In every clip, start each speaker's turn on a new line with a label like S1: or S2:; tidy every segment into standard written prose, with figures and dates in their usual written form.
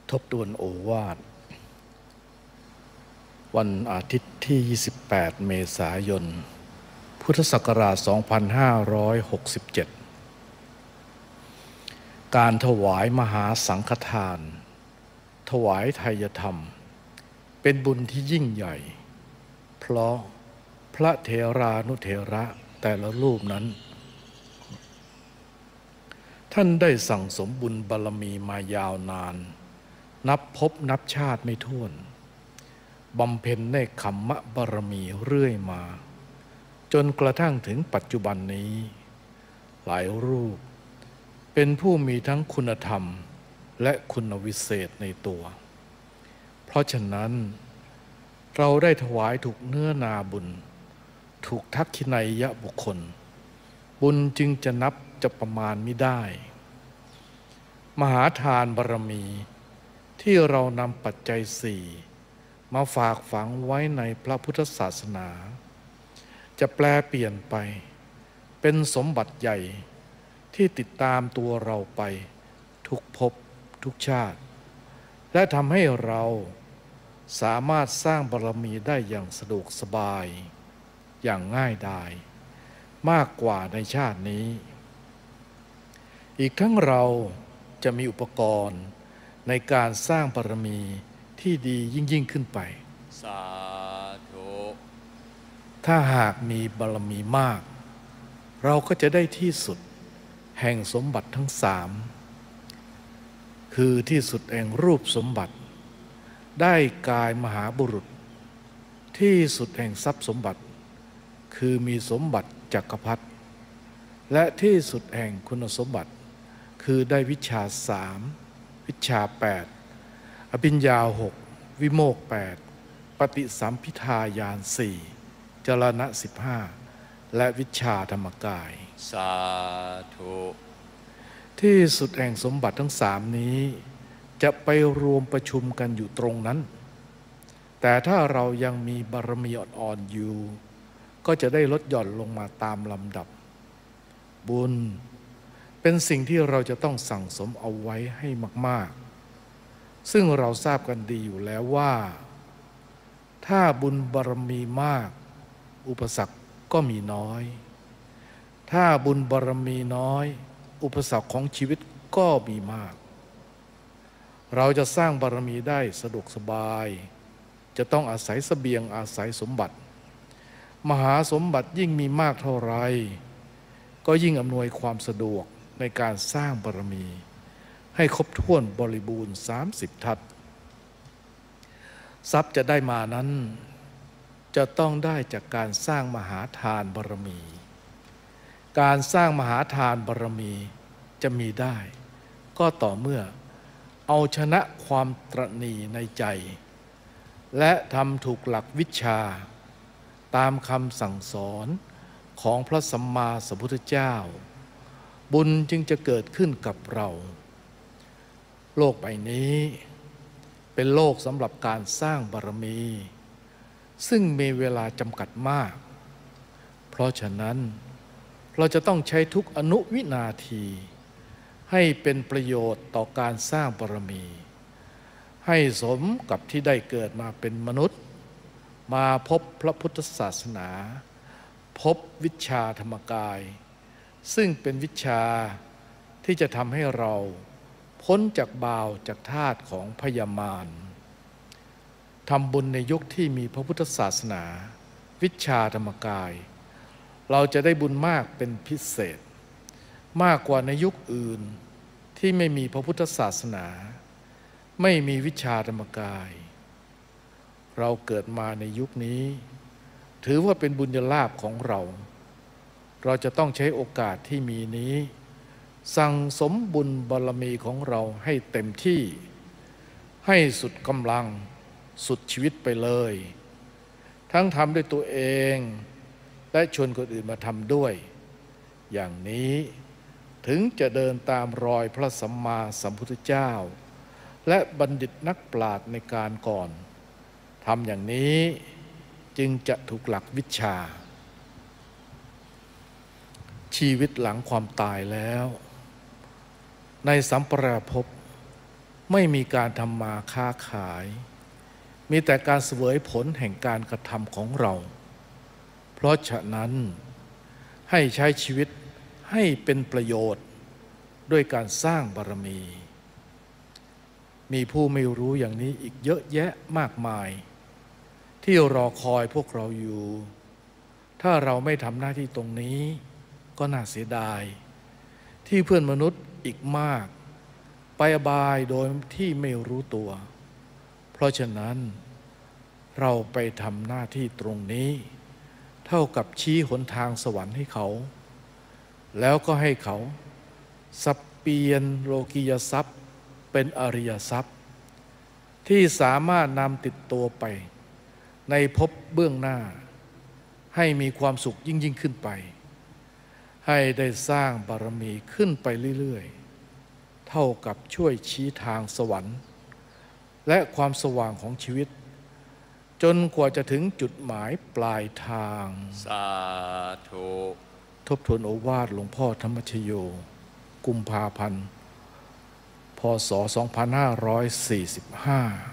S1: ทบทวนโอวาทวันอาทิตย์ที่ 28 เมษายน พุทธศักราช 2567 การถวายมหาสังฆทาน ถวายไทยธรรม เป็นบุญที่ยิ่งใหญ่ เพราะพระเถรานุเถระแต่ละรูปนั้น ท่านได้สั่งสมบุญบารมีมายาวนานนับพบนับชาติไม่ถ้วนบำเพ็ญในคัมมะบารมีเรื่อยมาจนกระทั่งถึงปัจจุบันนี้หลายรูปเป็นผู้มีทั้งคุณธรรมและคุณวิเศษในตัวเพราะฉะนั้นเราได้ถวายถูกเนื้อนาบุญถูกทักขินัยยะบุคคลบุญจึงจะนับจะประมาณไม่ได้มหาทานบารมีที่เรานำปัจจัยสี่มาฝากฝังไว้ในพระพุทธศาสนาจะแปลเปลี่ยนไปเป็นสมบัติใหญ่ที่ติดตามตัวเราไปทุกภพทุกชาติและทำให้เราสามารถสร้างบารมีได้อย่างสะดวกสบายอย่างง่ายดายมากกว่าในชาตินี้อีกทั้งเราจะมีอุปกรณ์ในการสร้างบารมีที่ดียิ่งขึ้นไป
S2: สาธุ
S1: ถ้าหากมีบารมีมากเราก็จะได้ที่สุดแห่งสมบัติทั้งสามคือที่สุดแห่งรูปสมบัติได้กายมหาบุรุษที่สุดแห่งทรัพย์สมบัติคือมีสมบัติจักรพรรดิและที่สุดแห่งคุณสมบัติคือได้วิชาสามวิชา8อภิญญา6วิโมกข์8ปฏิสัมภิทาญาณ4จรณะ15และวิชาธรรมกาย
S2: สาธุ
S1: ที่สุดแห่งสมบัติทั้งสามนี้จะไปรวมประชุมกันอยู่ตรงนั้นแต่ถ้าเรายังมีบารมีอ่อนๆอยู่ก็จะได้ลดหย่อนลงมาตามลำดับบุญเป็นสิ่งที่เราจะต้องสั่งสมเอาไว้ให้มากๆซึ่งเราทราบกันดีอยู่แล้วว่าถ้าบุญบารมีมากอุปสรรคก็มีน้อยถ้าบุญบารมีน้อยอุปสรรคของชีวิตก็มีมากเราจะสร้างบารมีได้สะดวกสบายจะต้องอาศัยเสบียงอาศัยสมบัติมหาสมบัติยิ่งมีมากเท่าไรก็ยิ่งอำนวยความสะดวกในการสร้างบารมีให้ครบถ้วนบริบูรณ์30ทัศทรัพย์จะได้มานั้นจะต้องได้จากการสร้างมหาทานบารมีการสร้างมหาทานบารมีจะมีได้ก็ต่อเมื่อเอาชนะความตระหนี่ในใจและทำถูกหลักวิชาตามคำสั่งสอนของพระสัมมาสัมพุทธเจ้าบุญจึงจะเกิดขึ้นกับเราโลกใบนี้เป็นโลกสำหรับการสร้างบารมีซึ่งมีเวลาจำกัดมากเพราะฉะนั้นเราจะต้องใช้ทุกอนุวินาทีให้เป็นประโยชน์ต่อการสร้างบารมีให้สมกับที่ได้เกิดมาเป็นมนุษย์มาพบพระพุทธศาสนาพบวิชาธรรมกายซึ่งเป็นวิชาที่จะทำให้เราพ้นจากบ่าวจากทาสของพยามารทำบุญในยุคที่มีพระพุทธศาสนาวิชาธรรมกายเราจะได้บุญมากเป็นพิเศษมากกว่าในยุคอื่นที่ไม่มีพระพุทธศาสนาไม่มีวิชาธรรมกายเราเกิดมาในยุคนี้ถือว่าเป็นบุญญาลาภของเราจะต้องใช้โอกาสที่มีนี้สั่งสมบุญบารมีของเราให้เต็มที่ให้สุดกำลังสุดชีวิตไปเลยทั้งทำด้วยตัวเองและชวนคนอื่นมาทำด้วยอย่างนี้ถึงจะเดินตามรอยพระสัมมาสัมพุทธเจ้าและบัณฑิตนักปราชญ์ในการก่อนทำอย่างนี้จึงจะถูกหลักวิชาชีวิตหลังความตายแล้วในสัมปรายภพไม่มีการทำมาค้าขายมีแต่การเสวยผลแห่งการกระทำของเราเพราะฉะนั้นให้ใช้ชีวิตให้เป็นประโยชน์ด้วยการสร้างบารมีมีผู้ไม่รู้อย่างนี้อีกเยอะแยะมากมายที่รอคอยพวกเราอยู่ถ้าเราไม่ทำหน้าที่ตรงนี้ก็น่าเสียดายที่เพื่อนมนุษย์อีกมากไปอบายโดยที่ไม่รู้ตัวเพราะฉะนั้นเราไปทำหน้าที่ตรงนี้เท่ากับชี้หนทางสวรรค์ให้เขาแล้วก็ให้เขาสับเปลี่ยนโลกียทรัพย์เป็นอริยทรัพย์ที่สามารถนำติดตัวไปในภพเบื้องหน้าให้มีความสุขยิ่งขึ้นไปให้ได้สร้างบารมีขึ้นไปเรื่อยๆเท่ากับช่วยชี้ทางสวรรค์และความสว่างของชีวิตจนกว่าจะถึงจุดหมายปลายทาง
S2: สาธุ
S1: ทบทวนโอวาทหลวงพ่อธรรมชโยกุมภาพันธ์พ.ศ. 2545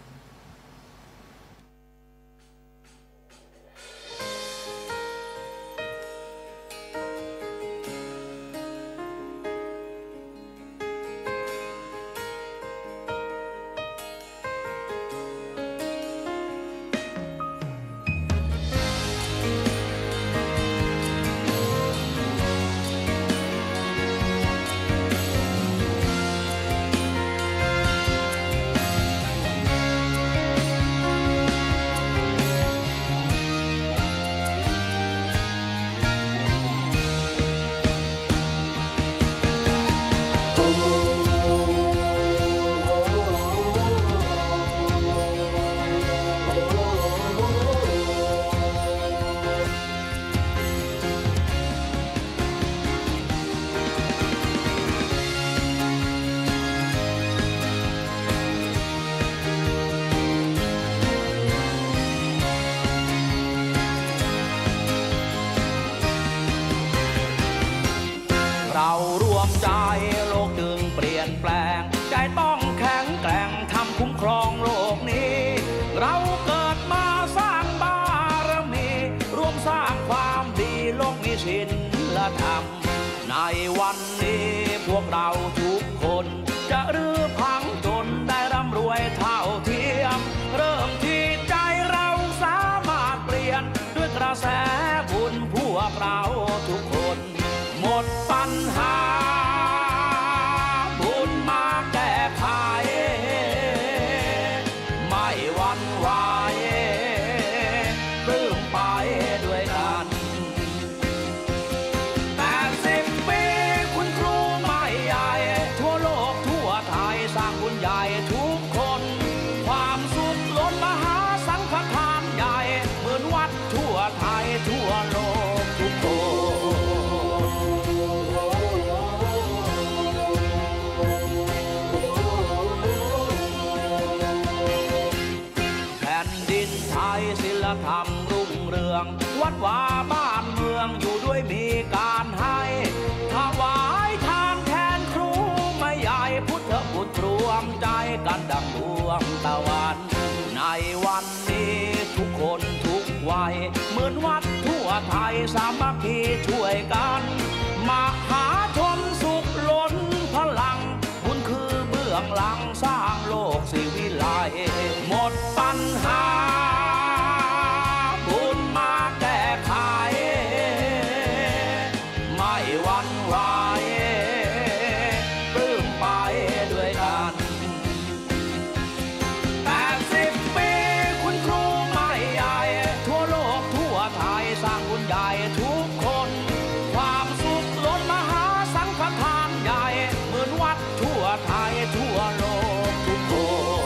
S3: เรารวมใจโลกจึงเปลี่ยนแปลงใจต้องแข็งแกร่งทำคุ้มครองโลกนี้เราเกิดมาสร้างบารมีร่วมสร้างความดีโลกมีศีลธรรมในวันนี้พวกเราทุกคนจะรื้อพังจนได้ร่ำรวยเท่าเทียมเริ่มที่ใจเราสามารถเปลี่ยนด้วยกระแสบุญพวกเราทุกคนหมดปัญหาบุญมาแก้ไขไม่หวั่นไหวปลื้มไปด้วยกัน80 ปีคุณครูไม่ใหญ่ทั่วโลกทั่วไทยสร้างบุญใหญ่ทุกคนความสุขล้นมหาสังฆทานใหญ่เหมือนวัดทั่วไทยทั่วโลกทุกคนศิลธรรมรุ่งเรืองวัดวาบ้านเมืองอยู่ด้วยมีการให้ถวายทานแทนครูไม่ใหญ่พุทธบุตรรวมใจกันดังดวงตะวันในวันนี้ทุกคนทุกวัยเหมือนวัดทั่วไทยสามัคคีช่วยกันมหาชนสุขล้นพลังบุญคือเบื้องหลังสร้างโลกสิวิไลหมดปัญหาไม่หวั่นไหวปลื้มไปด้วยกัน80 ปีคุณครูไม่ใหญ่ทั่วโลกทั่วไทยสร้างบุญใหญ่ทุกคนความสุขล้นมหาสังฆทานใหญ่เหมือนวัดทั่วไทยทั่วโลกทุกคน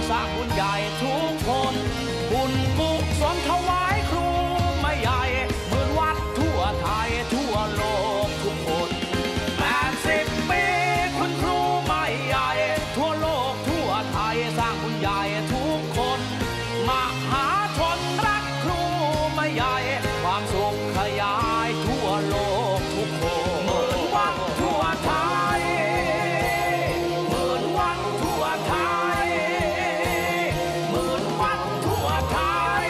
S3: สร้างบุญใหญ่ทุกคนบุญกุศลถวายครูไม่ใหญ่หมื่นวัดทั่วไทยทั่วโลกทุกคน80 ปีคุณครูไม่ใหญ่ทั่วโลกทั่วไทยสร้างบุญใหญ่ทุกคนมหาชนรักครูไม่ใหญ่ความสุขขยายทั่วโลกทุกคนหมื่นวัดทั่วไทยหมื่นวัดทั่วไทยหมื่นวัดทั่วไทย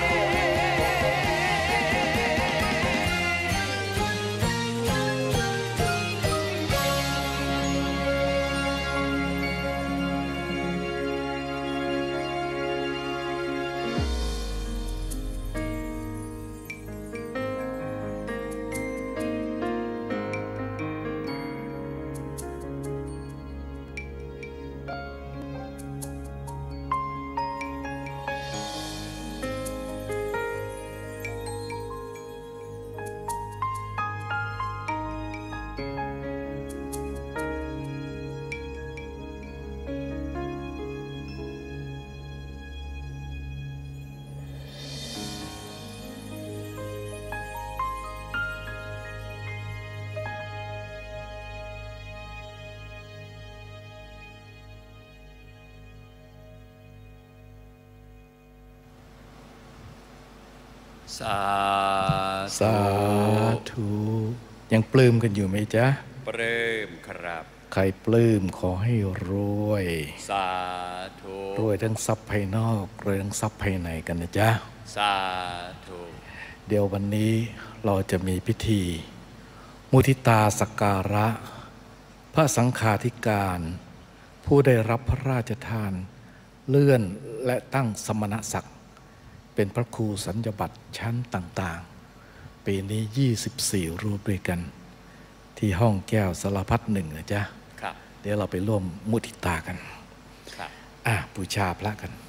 S2: สา
S1: สาธุยังปลื้มกันอยู่ไหมจ๊ะ
S2: ปลื้มครับ
S1: ใครปลื้มขอให้รวย
S2: สาธุ
S1: รวยทั้งทรัพย์ภายนอกรวยทั้งทรัพย์ภายในกันนะจ๊ะ
S2: สาธุ
S1: เดี๋ยววันนี้เราจะมีพิธี มุทิตาสักการะ พระสังฆาธิการ ผู้ได้รับพระราชทาน เลื่อนและตั้งสมณศักดิ์เป็นพระครูสัญญบัตรชั้นต่างๆ ปีนี้ 24 รูปด้วยกัน ที่ห้องแก้วสารพัดหนึ่งนะจ๊ะ
S2: ครับ
S1: เดี๋ยวเราไปร่วมมุทิตากัน
S2: ครับ
S1: บูชาพระกัน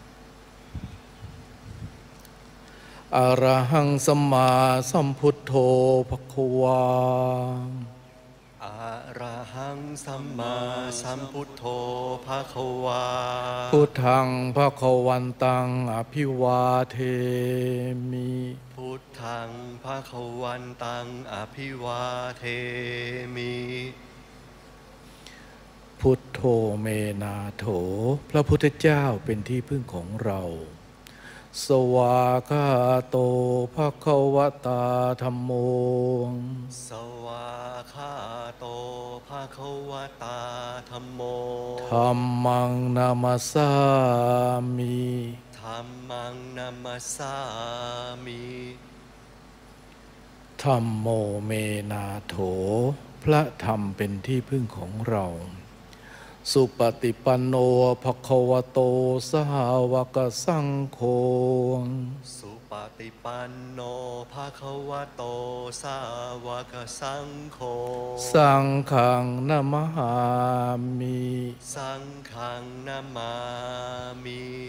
S1: อะระหังสัมมาสัมพุทโธภควา
S4: อะระหังสัมมาสัมพุทโธภะคะวา
S1: พุทธังภควันตังอภิวาเทมิ
S4: พุทธังภะคะวันตังอภิวาเทมิ
S1: พุทโธเมนาโถพระพุทธเจ้าเป็นที่พึ่งของเรา สวากขาโตภควตาธัมโม
S4: สวากขาโตภะคะวตาธัมโม
S1: ธัมมังนามัสสามิ
S4: ธัมมังนัมมัสสามิ
S1: ธัมโมเมนาโถพระธรรมเป็นที่พึ่งของเรา สุปฏิปันโนภควโตสาวกสังโฆ
S4: สุปฏิปันโนภะคะวะโตสาวกสังโฆ
S1: สังฆังนะมหามิ
S4: สังฆังนามามิ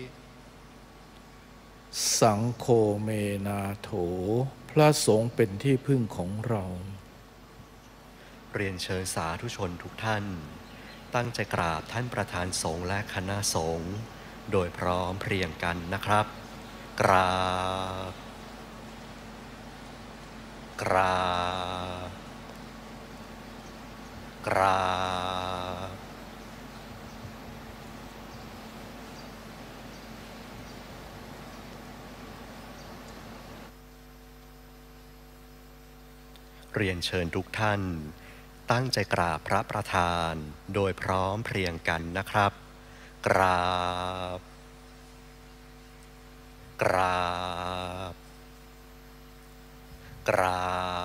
S1: สังโฆเมนาโถพระสงฆ์เป็นที่พึ่งของเรา
S4: เรียนเชิญสาธุชนทุกท่านตั้งใจกราบท่านประธานสงฆ์และคณะสงฆ์โดยพร้อมเพรียงกันนะครับ กราบ กราบ กราบ เรียนเชิญทุกท่านตั้งใจกราบพระประธานโดยพร้อมเพรียงกันนะครับ กราบ กราบ กราบ